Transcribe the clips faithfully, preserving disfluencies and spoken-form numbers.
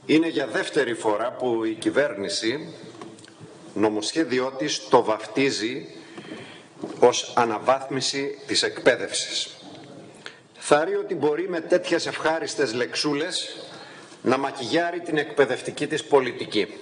Είναι για δεύτερη φορά που η κυβέρνηση νομοσχέδιό της το βαφτίζει ως αναβάθμιση της εκπαίδευσης. Θαρρεί ότι μπορεί με τέτοιες ευχάριστες λεξούλες να μακιγιάρει την εκπαιδευτική της πολιτική.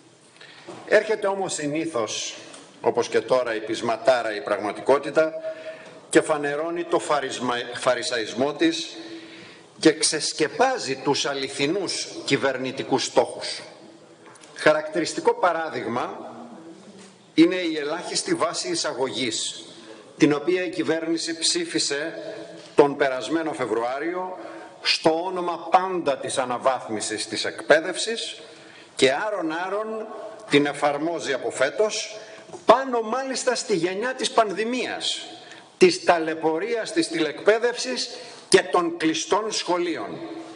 Έρχεται όμως συνήθως, όπως και τώρα, η πεισματάρα η πραγματικότητα και φανερώνει το φαρισμα... φαρισαϊσμό της και ξεσκεπάζει τους αληθινούς κυβερνητικούς στόχους. Χαρακτηριστικό παράδειγμα είναι η ελάχιστη βάση εισαγωγής, την οποία η κυβέρνηση ψήφισε τον περασμένο Φεβρουάριο στο όνομα πάντα της αναβάθμισης της εκπαίδευσης και άρον-άρον την εφαρμόζει από φέτος, πάνω μάλιστα στη γενιά της πανδημίας, της ταλαιπωρίας της τηλεκπαίδευσης και των κλειστών σχολείων.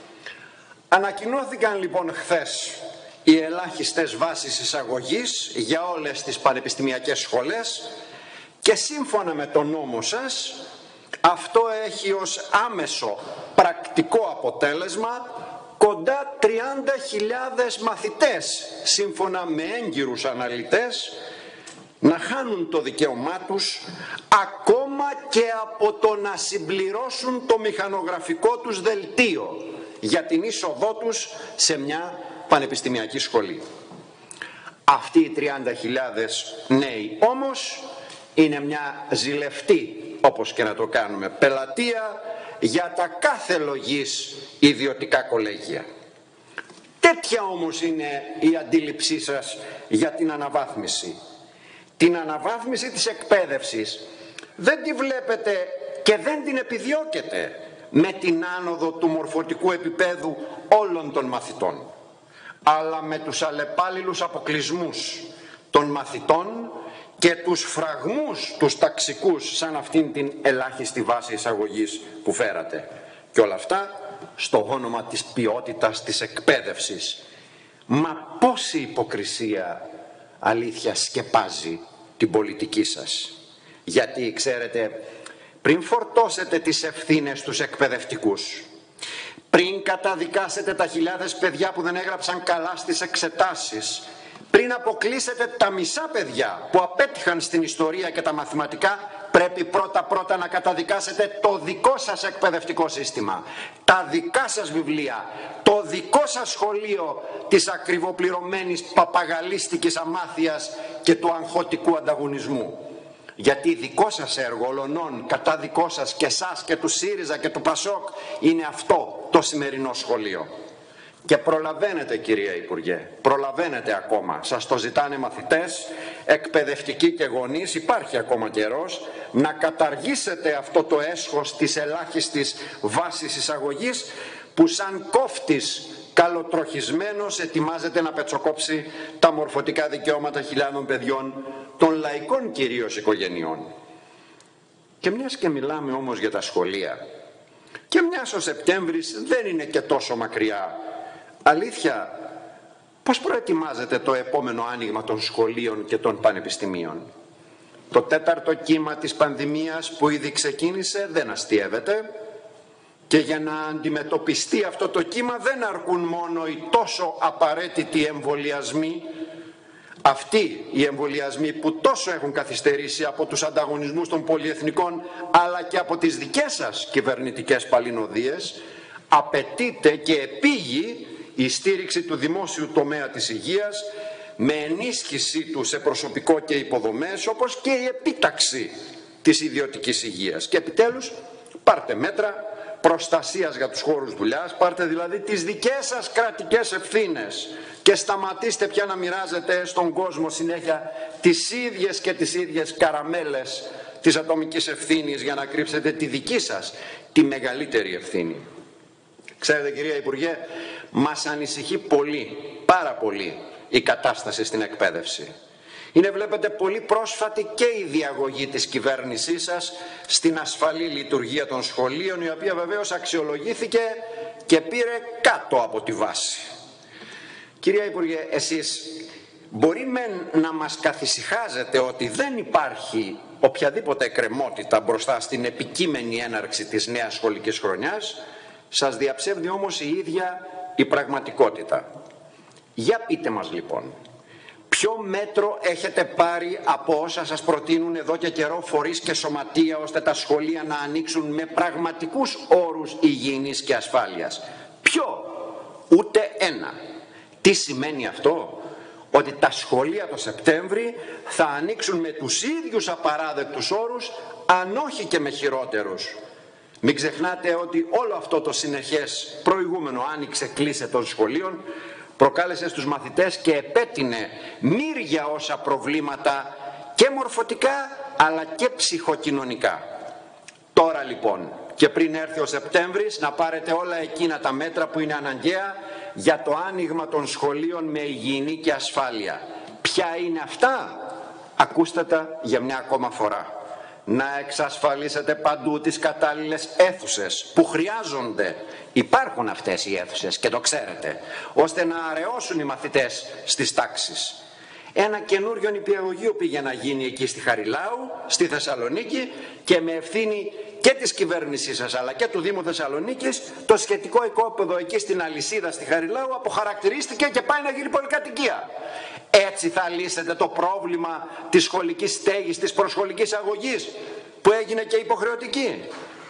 Ανακοινώθηκαν λοιπόν χθες οι ελάχιστες βάσεις εισαγωγής για όλες τις πανεπιστημιακές σχολές και σύμφωνα με τον νόμο σας αυτό έχει ως άμεσο πρακτικό αποτέλεσμα κοντά τριάντα χιλιάδες μαθητές, σύμφωνα με έγκυρους αναλυτές, να χάνουν το δικαίωμά τους ακόμα και από το να συμπληρώσουν το μηχανογραφικό τους δελτίο για την είσοδό τους σε μια πανεπιστημιακή σχολή. Αυτοί οι τριάντα χιλιάδες νέοι όμως είναι μια ζηλευτή, όπως και να το κάνουμε, πελατεία για τα κάθε λογής ιδιωτικά κολέγια. Τέτοια όμως είναι η αντίληψή σας για την αναβάθμιση. Την αναβάθμιση της εκπαίδευσης δεν τη βλέπετε και δεν την επιδιώκετε με την άνοδο του μορφωτικού επίπεδου όλων των μαθητών, αλλά με τους αλλεπάλληλους αποκλεισμούς των μαθητών και τους φραγμούς τους ταξικούς σαν αυτήν την ελάχιστη βάση εισαγωγής που φέρατε. Και όλα αυτά στο όνομα της ποιότητας της εκπαίδευσης. Μα πόση υποκρισία, αλήθεια, σκεπάζει την πολιτική σας. Γιατί ξέρετε, πριν φορτώσετε τις ευθύνες στους εκπαιδευτικούς, πριν καταδικάσετε τα χιλιάδες παιδιά που δεν έγραψαν καλά στις εξετάσεις, πριν αποκλείσετε τα μισά παιδιά που απέτυχαν στην ιστορία και τα μαθηματικά, πρέπει πρώτα-πρώτα να καταδικάσετε το δικό σας εκπαιδευτικό σύστημα, τα δικά σας βιβλία, το δικό σας σχολείο της ακριβοπληρωμένης παπαγαλίστικης αμάθειας και του αγχωτικού ανταγωνισμού. Γιατί δικό σας έργο ολονών κατά δικό σας και σας και του ΣΥΡΙΖΑ και του ΠΑΣΟΚ είναι αυτό το σημερινό σχολείο. Και προλαβαίνετε, κυρία Υπουργέ, προλαβαίνετε ακόμα, σας το ζητάνε μαθητές, εκπαιδευτικοί και γονείς, υπάρχει ακόμα καιρός να καταργήσετε αυτό το έσχος της ελάχιστης βάσης εισαγωγής που σαν κόφτης καλοτροχισμένος ετοιμάζεται να πετσοκόψει τα μορφωτικά δικαιώματα χιλιάδων παιδιών, των λαϊκών κυρίως οικογενειών. Και μιας και μιλάμε όμως για τα σχολεία, και μιας ο Σεπτέμβρης δεν είναι και τόσο μακριά, αλήθεια, πώς προετοιμάζετε το επόμενο άνοιγμα των σχολείων και των πανεπιστημίων? Το τέταρτο κύμα της πανδημίας που ήδη ξεκίνησε δεν αστειεύεται και για να αντιμετωπιστεί αυτό το κύμα δεν αρκούν μόνο οι τόσο απαραίτητοι εμβολιασμοί, αυτοί οι εμβολιασμοί που τόσο έχουν καθυστερήσει από τους ανταγωνισμούς των πολυεθνικών αλλά και από τις δικές σας κυβερνητικές παλινοδίες, απαιτείται και επίγει η στήριξη του δημόσιου τομέα της υγείας με ενίσχυσή του σε προσωπικό και υποδομές, όπως και η επίταξη της ιδιωτικής υγείας. Και επιτέλους πάρτε μέτρα προστασίας για τους χώρους δουλειάς, πάρτε δηλαδή τις δικές σας κρατικές ευθύνες και σταματήστε πια να μοιράζετε στον κόσμο συνέχεια τις ίδιες και τις ίδιες καραμέλες της ατομικής ευθύνης για να κρύψετε τη δική σας τη μεγαλύτερη ευθύνη. Ξέρετε, κυρία Υπουργέ, μας ανησυχεί πολύ, πάρα πολύ η κατάσταση στην εκπαίδευση. Είναι, βλέπετε, πολύ πρόσφατη και η διαγωγή της κυβέρνησής σας στην ασφαλή λειτουργία των σχολείων, η οποία βεβαίως αξιολογήθηκε και πήρε κάτω από τη βάση. Κυρία Υπουργέ, εσείς μπορεί μεν να μας καθησυχάζετε ότι δεν υπάρχει οποιαδήποτε εκκρεμότητα μπροστά στην επικείμενη έναρξη της νέας σχολικής χρονιάς, σας διαψεύδει όμως η ίδια η πραγματικότητα. Για πείτε μας λοιπόν, ποιο μέτρο έχετε πάρει από όσα σας προτείνουν εδώ και καιρό φορείς και σωματεία, ώστε τα σχολεία να ανοίξουν με πραγματικούς όρους υγιεινής και ασφάλειας? Ποιο? Ούτε ένα. Τι σημαίνει αυτό? Ότι τα σχολεία το Σεπτέμβρη θα ανοίξουν με τους ίδιους απαράδεκτους όρους, αν όχι και με χειρότερους. Μην ξεχνάτε ότι όλο αυτό το συνεχές προηγούμενο άνοιξε κλείσε των σχολείων προκάλεσε στους μαθητές και επέτεινε μύρια όσα προβλήματα και μορφωτικά αλλά και ψυχοκοινωνικά. Τώρα λοιπόν και πριν έρθει ο Σεπτέμβρης να πάρετε όλα εκείνα τα μέτρα που είναι αναγκαία για το άνοιγμα των σχολείων με υγιεινή και ασφάλεια. Ποια είναι αυτά? Ακούστε τα για μια ακόμα φορά. Να εξασφαλίσετε παντού τις κατάλληλες αίθουσες που χρειάζονται. Υπάρχουν αυτές οι αίθουσες και το ξέρετε, ώστε να αραιώσουν οι μαθητές στις τάξεις. Ένα καινούριο νηπιαγωγείο πήγε να γίνει εκεί στη Χαριλάου, στη Θεσσαλονίκη, και με ευθύνη και της κυβέρνησής σας αλλά και του Δήμου Θεσσαλονίκης, το σχετικό οικόπεδο εκεί στην Αλυσίδα στη Χαριλάου αποχαρακτηρίστηκε και πάει να γίνει πολυκατοικία. Έτσι θα λύσετε το πρόβλημα της σχολικής στέγης, της προσχολικής αγωγής που έγινε και υποχρεωτική?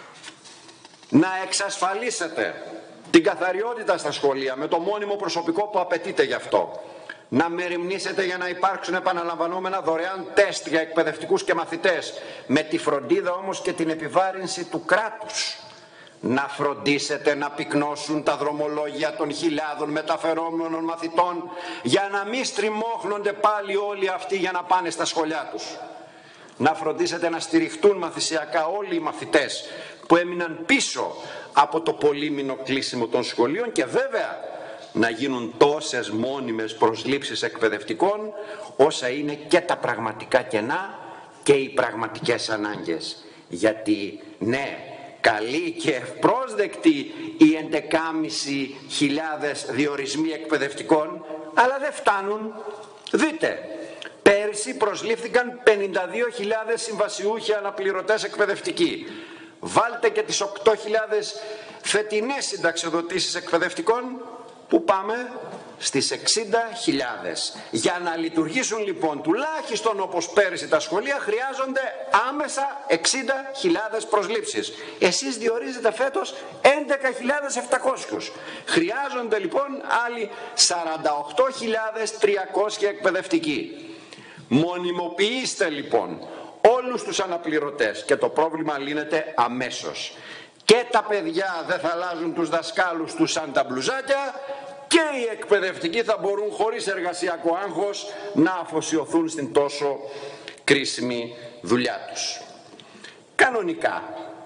Να εξασφαλίσετε την καθαριότητα στα σχολεία με το μόνιμο προσωπικό που απαιτείται γι' αυτό. Να μεριμνήσετε για να υπάρξουν επαναλαμβανόμενα δωρεάν τεστ για εκπαιδευτικούς και μαθητές, με τη φροντίδα όμως και την επιβάρυνση του κράτους. Να φροντίσετε να πυκνώσουν τα δρομολόγια των χιλιάδων μεταφερόμενων μαθητών, για να μην στριμώχνονται πάλι όλοι αυτοί για να πάνε στα σχολιά τους. Να φροντίσετε να στηριχτούν μαθησιακά όλοι οι μαθητές που έμειναν πίσω από το πολύμηνο κλείσιμο των σχολείων, και βέβαια να γίνουν τόσες μόνιμες προσλήψεις εκπαιδευτικών όσα είναι και τα πραγματικά κενά και οι πραγματικές ανάγκες. Γιατί ναι, καλή και ευπρόσδεκτη οι έντεκάμισι χιλιάδες διορισμοί εκπαιδευτικών, αλλά δεν φτάνουν. Δείτε, πέρυσι προσλήφθηκαν πενήντα δύο χιλιάδες συμβασιούχοι αναπληρωτές εκπαιδευτικοί. Βάλτε και τις οκτώ χιλιάδες φετινές συνταξιοδοτήσεις εκπαιδευτικών, που πάμε στις εξήντα χιλιάδες. Για να λειτουργήσουν λοιπόν τουλάχιστον όπως πέρυσι τα σχολεία, χρειάζονται άμεσα εξήντα χιλιάδες προσλήψεις. Εσείς διορίζετε φέτος έντεκα χιλιάδες επτακόσιους. Χρειάζονται λοιπόν άλλοι σαράντα οκτώ χιλιάδες τριακόσιοι εκπαιδευτικοί. Μονιμοποιήστε λοιπόν όλους τους αναπληρωτές και το πρόβλημα λύνεται αμέσως. Και τα παιδιά δεν θα αλλάζουν τους δασκάλους τους σαν τα μπλουζάκια, και οι εκπαιδευτικοί θα μπορούν χωρίς εργασιακό άγχος να αφοσιωθούν στην τόσο κρίσιμη δουλειά τους. Κανονικά,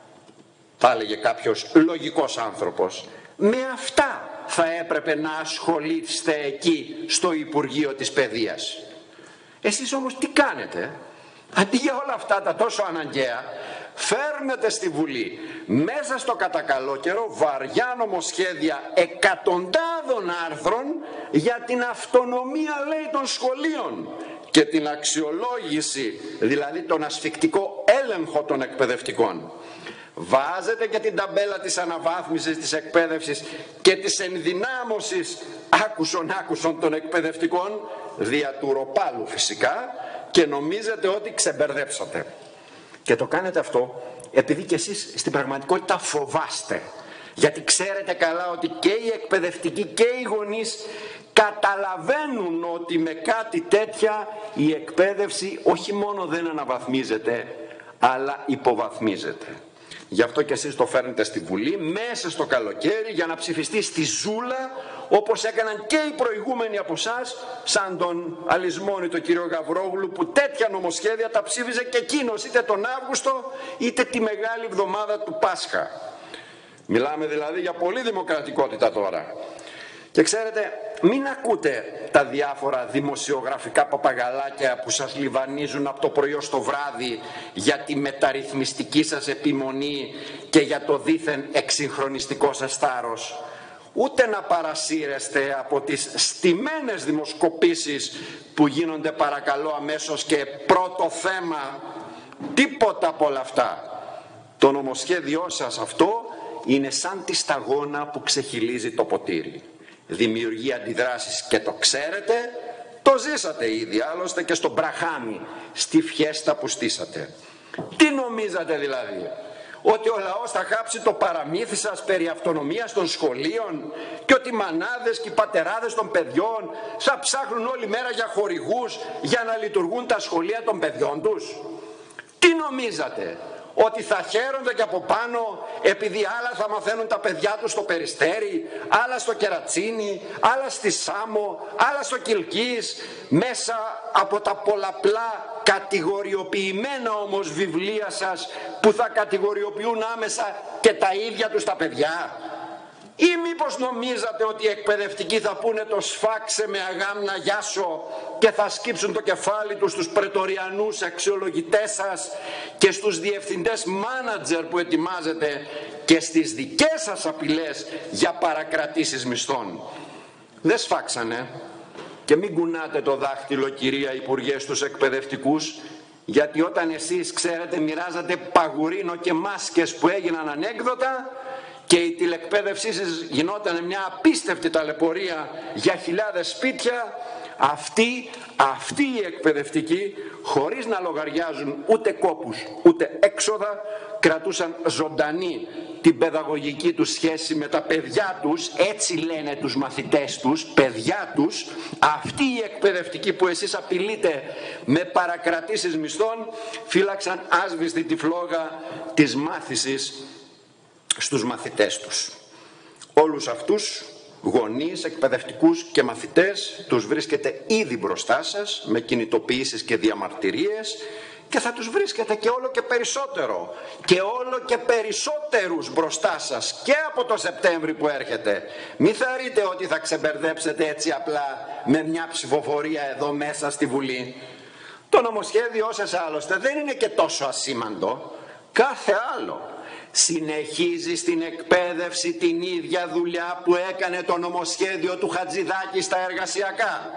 θα έλεγε κάποιος λογικός άνθρωπος, με αυτά θα έπρεπε να ασχολείστε εκεί στο Υπουργείο της Παιδείας. Εσείς όμως τι κάνετε? Αντί για όλα αυτά τα τόσο αναγκαία, φέρνετε στη Βουλή μέσα στο κατακαλό καιρό βαριά νομοσχέδια εκατοντάδων άρθρων για την αυτονομία, λέει, των σχολείων και την αξιολόγηση, δηλαδή τον ασφικτικό έλεγχο των εκπαιδευτικών. Βάζετε και την ταμπέλα της αναβάθμισης της εκπαίδευσης και της ενδυνάμωσης άκουσον άκουσον των εκπαιδευτικών, δια του ροπάλου φυσικά, και νομίζετε ότι ξεμπερδέψατε. Και το κάνετε αυτό επειδή και εσείς στην πραγματικότητα φοβάστε. Γιατί ξέρετε καλά ότι και οι εκπαιδευτικοί και οι γονείς καταλαβαίνουν ότι με κάτι τέτοια η εκπαίδευση όχι μόνο δεν αναβαθμίζεται, αλλά υποβαθμίζεται. Γι' αυτό και εσείς το φέρνετε στη Βουλή μέσα στο καλοκαίρι για να ψηφιστεί στη ζούλα, όπως έκαναν και οι προηγούμενοι από εσάς, σαν τον αλυσμόνη τον κύριο Γαβρόγλου, που τέτοια νομοσχέδια τα ψήφιζε και εκείνος είτε τον Αύγουστο είτε τη Μεγάλη Εβδομάδα του Πάσχα. Μιλάμε δηλαδή για πολύ δημοκρατικότητα τώρα. Και ξέρετε, μην ακούτε τα διάφορα δημοσιογραφικά παπαγαλάκια που σας λιβανίζουν από το πρωί ως το βράδυ για τη μεταρρυθμιστική σας επιμονή και για το δήθεν εξυγχρονιστικό σας θάρρος. Ούτε να παρασύρεστε από τις στημένες δημοσκοπήσεις που γίνονται παρακαλώ αμέσως και πρώτο θέμα. Τίποτα από όλα αυτά. Το νομοσχέδιό σας αυτό είναι σαν τη σταγόνα που ξεχυλίζει το ποτήρι. δημιουργεί αντιδράσεις και το ξέρετε, το ζήσατε ήδη άλλωστε και στο Μπραχάμι, στη φιέστα που στήσατε. Τι νομίζατε δηλαδή, ότι ο λαός θα κάψει το παραμύθι σας περί αυτονομίας των σχολείων και ότι οι μανάδες και οι πατεράδες των παιδιών θα ψάχνουν όλη μέρα για χορηγούς για να λειτουργούν τα σχολεία των παιδιών τους? Τι νομίζατε, ότι θα χαίρονται και από πάνω επειδή άλλα θα μαθαίνουν τα παιδιά τους στο Περιστέρι, άλλα στο Κερατσίνι, άλλα στη Σάμο, άλλα στο Κιλκής, μέσα από τα πολλαπλά κατηγοριοποιημένα όμως βιβλία σας που θα κατηγοριοποιούν άμεσα και τα ίδια τους τα παιδιά? Ή μήπως νομίζατε ότι οι εκπαιδευτικοί θα πούνε το σφάξε με αγάμνα γιάσο και θα σκύψουν το κεφάλι τους στους πρετοριανούς αξιολογητές σας και στους διευθυντές μάνατζερ που ετοιμάζετε και στις δικές σας απειλές για παρακρατήσεις μισθών? Δεν σφάξανε. Και μην κουνάτε το δάχτυλο, κυρία Υπουργέ, στους εκπαιδευτικούς, γιατί όταν εσείς, ξέρετε, μοιράζατε παγουρίνο και μάσκες που έγιναν ανέκδοτα και η τηλεκπαίδευσή σας γινόταν μια απίστευτη ταλαιπωρία για χιλιάδες σπίτια, αυτοί, αυτοί οι εκπαιδευτικοί, χωρίς να λογαριάζουν ούτε κόπους ούτε έξοδα, κρατούσαν ζωντανή την παιδαγωγική τους σχέση με τα παιδιά τους, έτσι λένε τους μαθητές τους, παιδιά τους. Αυτοί οι εκπαιδευτικοί που εσείς απειλείτε με παρακρατήσεις μισθών φύλαξαν άσβηστη τη φλόγα της μάθησης στους μαθητές τους. Όλους αυτούς γονείς, εκπαιδευτικούς και μαθητές τους βρίσκεται ήδη μπροστά σας με κινητοποιήσεις και διαμαρτυρίες και θα τους βρίσκετε και όλο και περισσότερο και όλο και περισσότερους μπροστά σας και από το Σεπτέμβρη που έρχεται. Μη θεωρείτε ότι θα ξεμπερδέψετε έτσι απλά με μια ψηφοφορία εδώ μέσα στη Βουλή. Το νομοσχέδιό σας άλλωστε δεν είναι και τόσο ασήμαντο. Κάθε άλλο συνεχίζει στην εκπαίδευση την ίδια δουλειά που έκανε το νομοσχέδιο του Χατζηδάκη στα εργασιακά.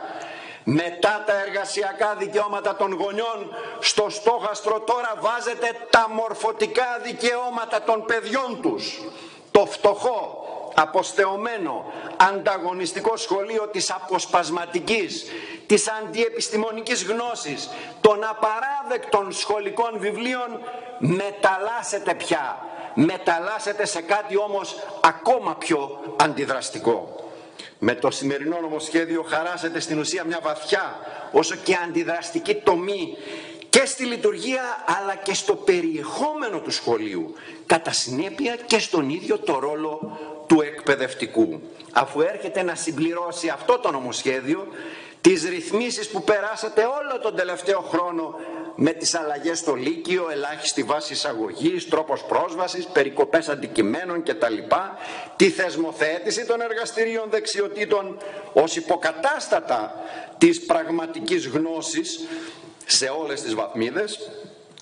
Μετά τα εργασιακά δικαιώματα των γονιών, στο στόχαστρο τώρα βάζετε τα μορφωτικά δικαιώματα των παιδιών τους. Το φτωχό, αποστεωμένο, ανταγωνιστικό σχολείο της αποσπασματικής, της αντιεπιστημονικής γνώσης, των απαράδεκτων σχολικών βιβλίων μεταλλάσσεται πια. Μεταλλάσσεται σε κάτι όμως ακόμα πιο αντιδραστικό. Με το σημερινό νομοσχέδιο χαράσετε στην ουσία μια βαθιά όσο και αντιδραστική τομή και στη λειτουργία αλλά και στο περιεχόμενο του σχολείου, κατά συνέπεια και στον ίδιο το ρόλο του εκπαιδευτικού, αφού έρχεται να συμπληρώσει αυτό το νομοσχέδιο τις ρυθμίσεις που περάσατε όλο τον τελευταίο χρόνο με τις αλλαγές στο Λύκειο, ελάχιστη βάση εισαγωγής, τρόπος πρόσβασης, περικοπές αντικειμένων κτλ. Τη θεσμοθέτηση των εργαστηρίων δεξιοτήτων ως υποκατάστατα της πραγματικής γνώσης σε όλες τις βαθμίδες,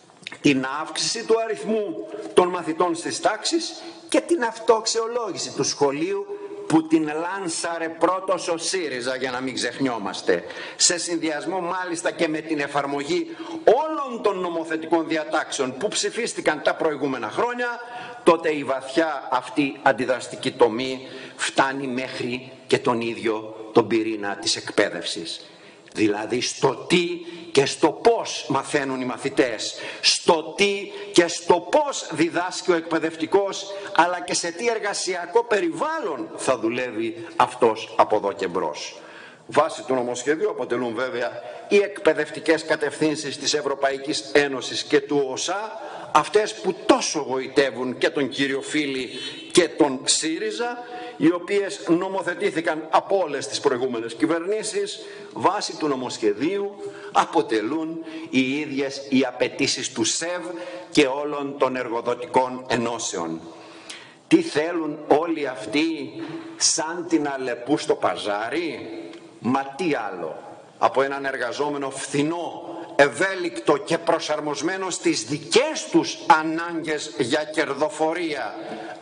την αύξηση του αριθμού των μαθητών στις τάξεις και την αυτοαξιολόγηση του σχολείου που την λάνσαρε πρώτος ο ΣΥΡΙΖΑ, για να μην ξεχνιόμαστε, σε συνδυασμό μάλιστα και με την εφαρμογή όλων των νομοθετικών διατάξεων που ψηφίστηκαν τα προηγούμενα χρόνια. Τότε η βαθιά αυτή αντιδραστική τομή φτάνει μέχρι και τον ίδιο τον πυρήνα της εκπαίδευσης. Δηλαδή στο τι και στο πώς μαθαίνουν οι μαθητές, στο τι και στο πώς διδάσκει ο εκπαιδευτικός, αλλά και σε τι εργασιακό περιβάλλον θα δουλεύει αυτός από εδώ και μπρος. Βάση του νομοσχεδίου αποτελούν βέβαια οι εκπαιδευτικές κατευθύνσεις της Ευρωπαϊκής Ένωσης και του ΟΣΑ, αυτές που τόσο γοητεύουν και τον κύριο Φίλη και τον ΣΥΡΙΖΑ, οι οποίες νομοθετήθηκαν από όλες τις προηγούμενες κυβερνήσεις. Βάση του νομοσχεδίου αποτελούν οι ίδιες οι απαιτήσεις του ΣΕΒ και όλων των εργοδοτικών ενώσεων. Τι θέλουν όλοι αυτοί, σαν την Αλεπού στο παζάρι? Μα τι άλλο από έναν εργαζόμενο φθηνό, ευέλικτο και προσαρμοσμένο στις δικές τους ανάγκες για κερδοφορία.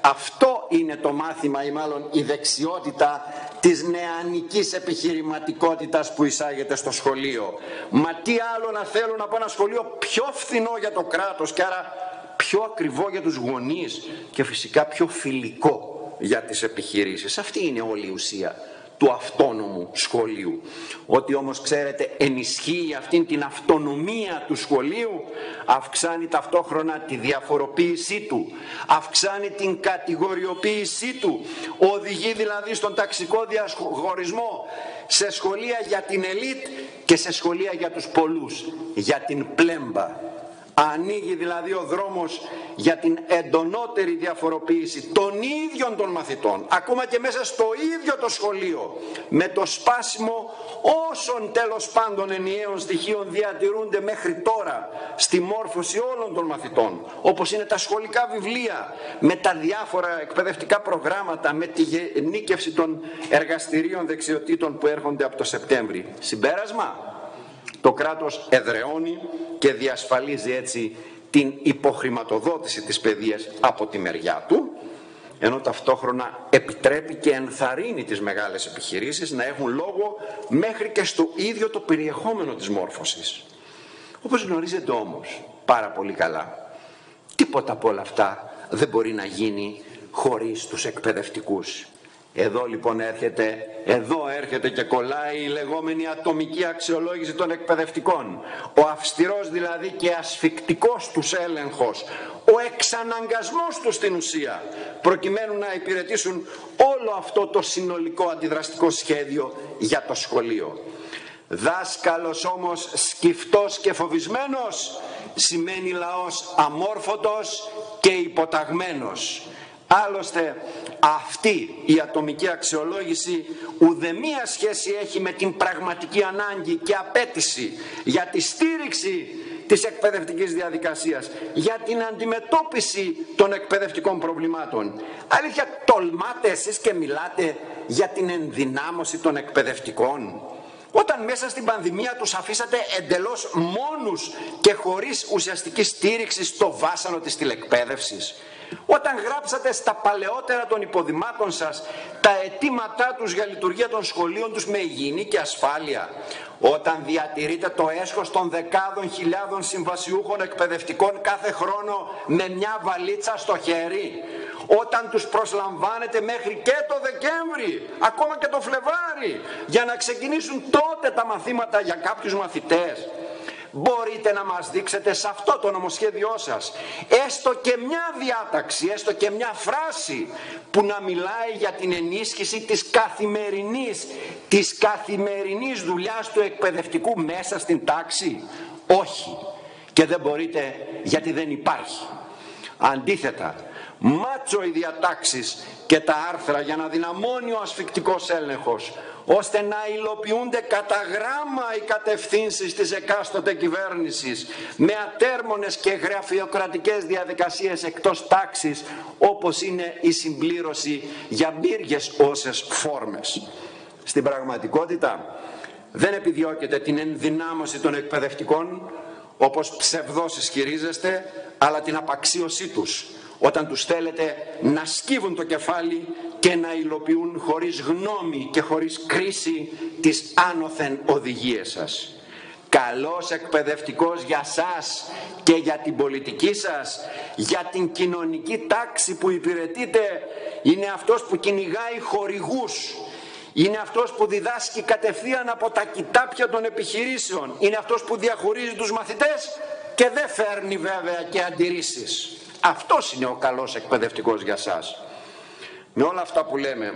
Αυτό είναι το μάθημα ή μάλλον η δεξιότητα της νεανικής επιχειρηματικότητας που εισάγεται στο σχολείο. Μα τι άλλο να θέλουν από ένα σχολείο πιο φθηνό για το κράτος και άρα πιο ακριβό για τους γονείς και φυσικά πιο φιλικό για τις επιχειρήσεις? Αυτή είναι όλη η ουσία του αυτόνομου σχολείου. Ότι όμως ξέρετε ενισχύει αυτήν την αυτονομία του σχολείου, αυξάνει ταυτόχρονα τη διαφοροποίησή του, αυξάνει την κατηγοριοποίησή του, οδηγεί δηλαδή στον ταξικό διαχωρισμό σε σχολεία για την ελίτ και σε σχολεία για τους πολλούς, για την πλέμπα. Ανοίγει δηλαδή ο δρόμος για την εντονότερη διαφοροποίηση των ίδιων των μαθητών, ακόμα και μέσα στο ίδιο το σχολείο, με το σπάσιμο όσων τέλος πάντων ενιαίων στοιχείων διατηρούνται μέχρι τώρα στη μόρφωση όλων των μαθητών, όπως είναι τα σχολικά βιβλία, με τα διάφορα εκπαιδευτικά προγράμματα, με τη γενίκευση των εργαστηρίων δεξιοτήτων που έρχονται από το Σεπτέμβρη. Συμπέρασμα: το κράτος εδραιώνει και διασφαλίζει έτσι την υποχρηματοδότηση της παιδείας από τη μεριά του, ενώ ταυτόχρονα επιτρέπει και ενθαρρύνει τις μεγάλες επιχειρήσεις να έχουν λόγο μέχρι και στο ίδιο το περιεχόμενο της μόρφωσης. Όπως γνωρίζετε όμως πάρα πολύ καλά, τίποτα από όλα αυτά δεν μπορεί να γίνει χωρίς τους εκπαιδευτικούς. Εδώ λοιπόν έρχεται, εδώ έρχεται και κολλάει η λεγόμενη ατομική αξιολόγηση των εκπαιδευτικών. Ο αυστηρός δηλαδή και ασφικτικός τους έλεγχος, ο εξαναγκασμός τους στην ουσία, προκειμένου να υπηρετήσουν όλο αυτό το συνολικό αντιδραστικό σχέδιο για το σχολείο. Δάσκαλος όμως σκυφτός και φοβισμένος σημαίνει λαός αμόρφωτος και υποταγμένος. Άλλωστε αυτή η ατομική αξιολόγηση ουδεμία σχέση έχει με την πραγματική ανάγκη και απέτηση για τη στήριξη της εκπαιδευτικής διαδικασίας, για την αντιμετώπιση των εκπαιδευτικών προβλημάτων. Αλήθεια, τολμάτε εσείς και μιλάτε για την ενδυνάμωση των εκπαιδευτικών, όταν μέσα στην πανδημία τους αφήσατε εντελώς μόνους και χωρίς ουσιαστική στήριξη στο βάσανο της τηλεκπαίδευσης? Όταν γράψατε στα παλαιότερα των υποδημάτων σας τα αιτήματά τους για λειτουργία των σχολείων τους με υγιεινή και ασφάλεια? Όταν διατηρείτε το έσχος των δεκάδων χιλιάδων συμβασιούχων εκπαιδευτικών κάθε χρόνο με μια βαλίτσα στο χέρι? Όταν τους προσλαμβάνετε μέχρι και το Δεκέμβρη, ακόμα και το Φλεβάρι, για να ξεκινήσουν τότε τα μαθήματα για κάποιους μαθητές? Μπορείτε να μας δείξετε σε αυτό το νομοσχέδιό σας έστω και μια διάταξη, έστω και μια φράση που να μιλάει για την ενίσχυση της καθημερινής, της καθημερινής δουλειάς του εκπαιδευτικού μέσα στην τάξη? Όχι. Και δεν μπορείτε, γιατί δεν υπάρχει. Αντίθετα, μάτσο οι διατάξεις και τα άρθρα για να δυναμώνει ο ασφικτικός έλεγχος, ώστε να υλοποιούνται κατά γράμμα οι κατευθύνσεις της εκάστοτε κυβέρνησης με ατέρμονες και γραφειοκρατικές διαδικασίες εκτός τάξης, όπως είναι η συμπλήρωση για μπύργες όσες φόρμες. Στην πραγματικότητα δεν επιδιώκεται την ενδυνάμωση των εκπαιδευτικών, όπως ψευδώς ισχυρίζεστε, αλλά την απαξίωσή τους, όταν τους θέλετε να σκύβουν το κεφάλι και να υλοποιούν χωρίς γνώμη και χωρίς κρίση τις άνωθεν οδηγίες σας. Καλός εκπαιδευτικός για σας και για την πολιτική σας, για την κοινωνική τάξη που υπηρετείτε, είναι αυτός που κυνηγάει χορηγούς, είναι αυτός που διδάσκει κατευθείαν από τα κοιτάπια των επιχειρήσεων, είναι αυτός που διαχωρίζει τους μαθητές και δεν φέρνει βέβαια και αντιρρήσεις. Αυτός είναι ο καλός εκπαιδευτικός για σας. Με όλα αυτά που λέμε,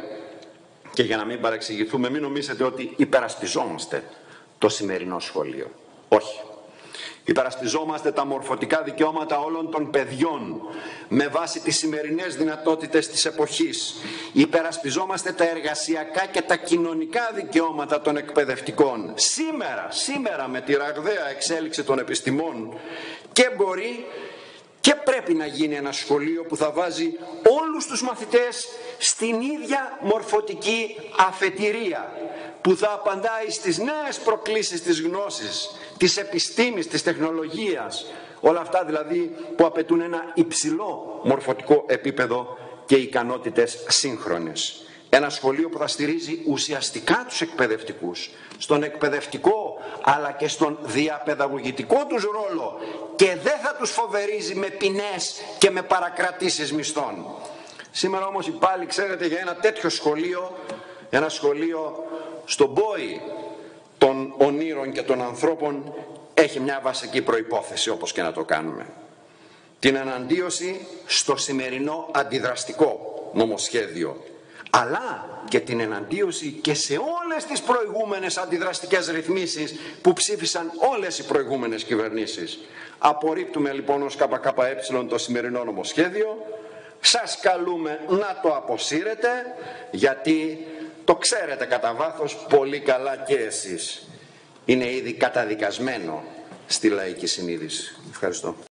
και για να μην παρεξηγηθούμε, μην νομίζετε ότι υπερασπιζόμαστε το σημερινό σχολείο. Όχι. Υπερασπιζόμαστε τα μορφωτικά δικαιώματα όλων των παιδιών με βάση τις σημερινές δυνατότητες της εποχής. Υπερασπιζόμαστε τα εργασιακά και τα κοινωνικά δικαιώματα των εκπαιδευτικών. Σήμερα, σήμερα με τη ραγδαία εξέλιξη των επιστημών, και μπορεί και πρέπει να γίνει ένα σχολείο που θα βάζει όλους τους μαθητές στην ίδια μορφωτική αφετηρία, που θα απαντάει στις νέες προκλήσεις της γνώσης, της επιστήμης, της τεχνολογίας, όλα αυτά δηλαδή που απαιτούν ένα υψηλό μορφωτικό επίπεδο και ικανότητες σύγχρονες. Ένα σχολείο που θα στηρίζει ουσιαστικά τους εκπαιδευτικούς, στον εκπαιδευτικό αλλά και στον διαπαιδαγωγητικό τους ρόλο, και δεν θα τους φοβερίζει με ποινές και με παρακρατήσεις μισθών. Σήμερα όμως πάλι, ξέρετε, για ένα τέτοιο σχολείο ένα σχολείο στον πόη των ονείρων και των ανθρώπων έχει μια βασική προϋπόθεση, όπως και να το κάνουμε. Την εναντίωση στο σημερινό αντιδραστικό νομοσχέδιο, αλλά και την εναντίωση και σε όλες τις προηγούμενες αντιδραστικές ρυθμίσεις που ψήφισαν όλες οι προηγούμενες κυβερνήσεις. Απορρίπτουμε λοιπόν ως ΚΚΕ το σημερινό νομοσχέδιο. Σας καλούμε να το αποσύρετε, γιατί το ξέρετε κατά βάθος πολύ καλά και εσείς. Είναι ήδη καταδικασμένο στη λαϊκή συνείδηση. Ευχαριστώ.